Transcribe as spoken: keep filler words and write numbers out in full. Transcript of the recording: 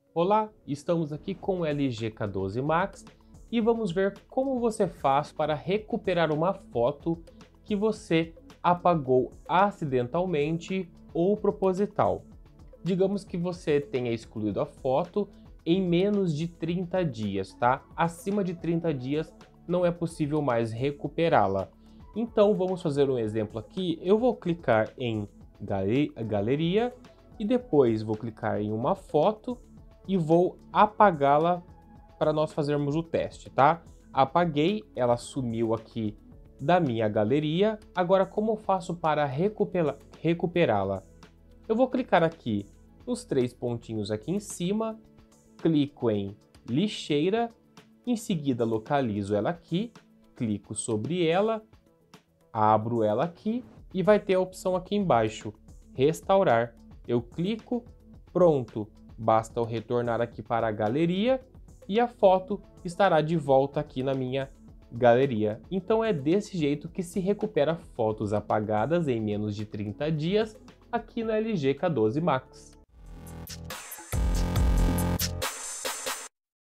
Olá, estamos aqui com o L G K doze Max e vamos ver como você faz para recuperar uma foto que você apagou acidentalmente ou proposital. Digamos que você tenha excluído a foto em menos de trinta dias, tá? Acima de trinta dias não é possível mais recuperá-la. Então vamos fazer um exemplo aqui. Eu vou clicar em gale- Galeria e depois vou clicar em uma foto e vou apagá-la para nós fazermos o teste, tá? Apaguei, ela sumiu aqui da minha galeria. Agora, como eu faço para recupera- recuperá-la? Eu vou clicar aqui nos três pontinhos aqui em cima, clico em lixeira, em seguida localizo ela aqui, clico sobre ela, abro ela aqui e vai ter a opção aqui embaixo, restaurar. Eu clico, pronto, basta eu retornar aqui para a galeria e a foto estará de volta aqui na minha galeria. Então é desse jeito que se recupera fotos apagadas em menos de trinta dias aqui na L G K doze Max.